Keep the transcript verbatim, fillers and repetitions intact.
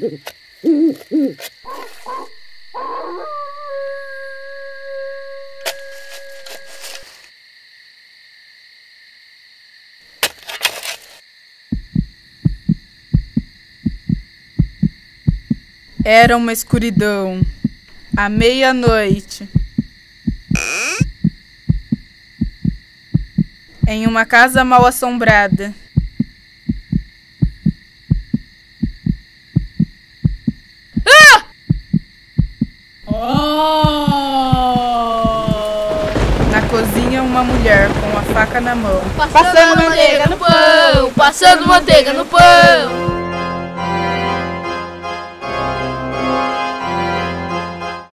Era uma escuridão, à meia-noite, em uma casa mal assombrada. Ah! Oh! Na cozinha, uma mulher com a faca na mão. Passando, passando manteiga no pão, passando manteiga no pão.